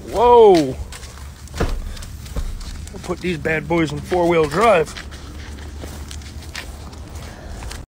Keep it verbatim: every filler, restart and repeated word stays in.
Whoa! We'll put these bad boys in four-wheel drive.